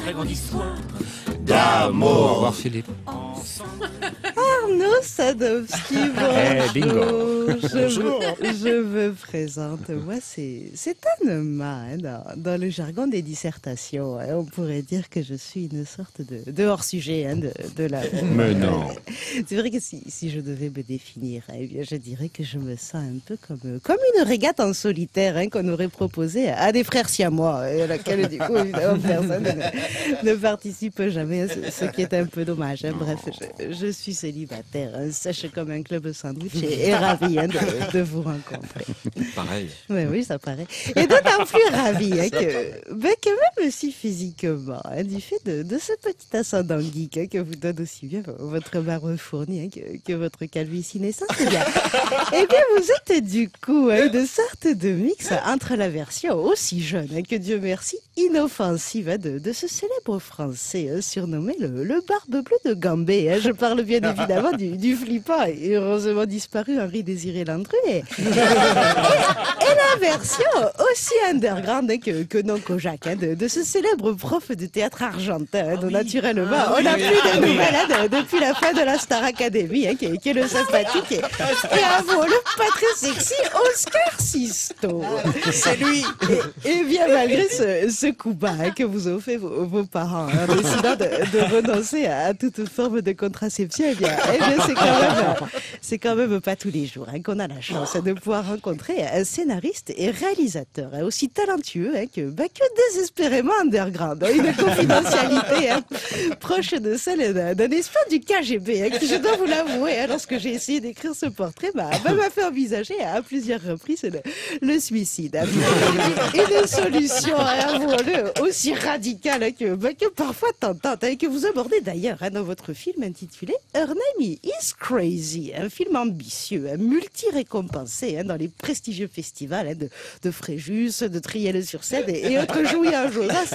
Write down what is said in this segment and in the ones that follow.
très grande histoire d'amour. Au revoir Philippe. Arnaud Sadowski, bingo. Je me présente. Moi, c'est un mât dans le jargon des dissertations. On pourrait dire que je suis une sorte de hors-sujet de la... Mais non. C'est vrai que si je devais me définir, eh bien, je dirais que je me sens un peu comme une régate en solitaire qu'on aurait proposée à des frères siamois, à laquelle, du coup, évidemment, personne ne participe jamais, ce qui est un peu dommage. Bref, je suis célibataire, sèche comme un club sandwich et ravi de vous rencontrer. Pareil. Oui, ça paraît. Et d'autant plus ravi que même si physiquement, du fait de ce petit ascendant geek que vous donne aussi bien votre barbe fournie que votre calvitie naissante, eh bien, vous êtes du coup une sorte de mix entre la version aussi jeune que Dieu merci, inoffensive de ce célèbre français surnommé le barbe bleue de Gambé. Je parle bien évidemment du flippant et heureusement disparu Henri Désiré Landru et la version aussi underground que non Kojak de ce célèbre prof de théâtre argentin dont naturellement on n'a plus de nouvelles depuis la fin de la Star Academy qui est le sympathique et avouons le pas très sexy Oscar Sisto. C'est lui. Et bien malgré ce coup bas que vous ont fait vos parents en décidant de renoncer à toute forme de contraception, eh bien c'est quand même pas tous les jours qu'on a la chance de pouvoir rencontrer un scénariste et réalisateur aussi talentueux que désespérément underground. Une confidentialité proche de celle d'un espion du KGB qui, je dois vous l'avouer, lorsque j'ai essayé d'écrire ce portrait, m'a fait envisager à plusieurs reprises le suicide. Une solution, avouons-le, aussi radicale que parfois tentante, que vous abordez d'ailleurs dans votre film intitulé Her Name is Crazy, un film ambitieux, multi-récompensé dans les prestigieux festivals de Fréjus, de Triel-sur-Seine et autres jouets en Josas,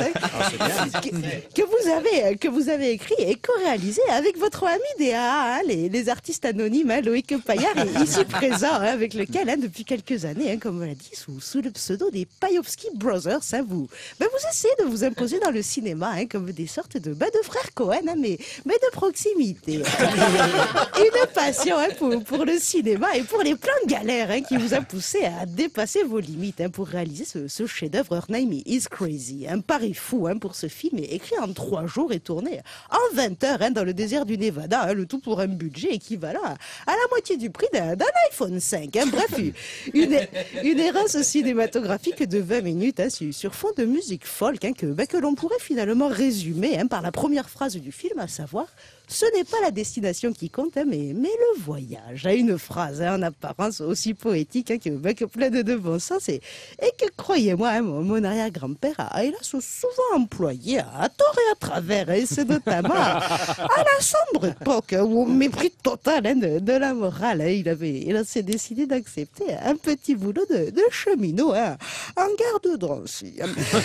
que vous avez écrit et co-réalisé avec votre ami des AA, les artistes anonymes, Loïc Paillard, ici présent, avec lequel, depuis quelques années, comme on l'a dit, sous le pseudo des Pajovski Brothers, vous essayez de vous imposer dans le cinéma comme des sortes de frères Cohen, mais de proximité. Une passion pour le cinéma et pour les plans de galère qui vous a poussé à dépasser vos limites pour réaliser ce chef-d'œuvre Her Name is Crazy. Un pari fou pour ce film écrit en 3 jours et tourné en 20 heures dans le désert du Nevada, le tout pour un budget équivalent à la moitié du prix d'un iPhone 5. Bref, une errance cinématographique de 20 minutes sur fond de musique folk que l'on pourrait finalement résumer par la première phrase du film, à savoir: ce n'est pas la destination qui compte, mais le voyage. Une phrase en apparence aussi poétique que pleine de bon sens et que, croyez-moi, mon arrière-grand-père a hélas souvent employé à tort et à travers. Et c'est notamment à la sombre époque où, au mépris total de la morale, il s'est décidé d'accepter un petit boulot de cheminot en gare de Drancy.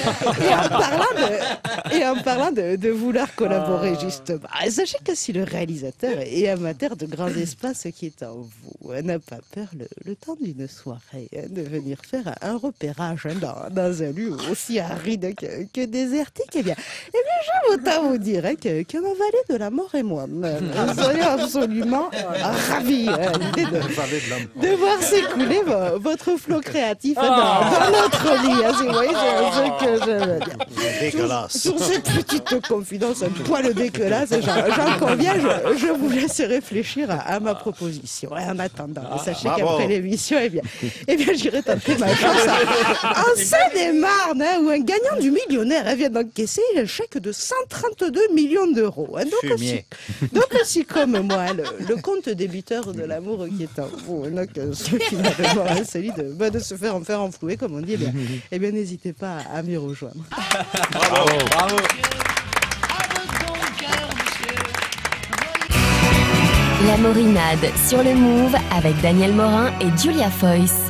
Et en parlant de vouloir collaborer, justement, sachez que si le réalisateur est amateur de grands espaces qui est en vous, n'a pas peur le temps d'une soirée de venir faire un repérage dans un lieu aussi aride que désertique, eh bien j'aime autant vous dire que ma vallée de la mort et moi soyez absolument ravis à l'idée de voir s'écouler votre flot créatif dans notre lit. Vous voyez, c'est ce que je veux dire. Dégueulasse. Sur cette petite confidence un poil dégueulasse, j'en conviens, je vous laisse réfléchir à ma proposition. Et en attendant, sachez qu'après l'émission, eh bien j'irai tenter ma chance en Seine-et-Marne, où un gagnant du millionnaire vient d'encaisser un chèque de 132 millions d'euros. Donc aussi comme moi, le compte débiteur de l'amour qui est en vous, finalement celui de se faire en faire enflouer, comme on dit, eh bien n'hésitez pas à m'y rejoindre. Bravo. La Morinade sur le Move avec Daniel Morin et Julia Foyce.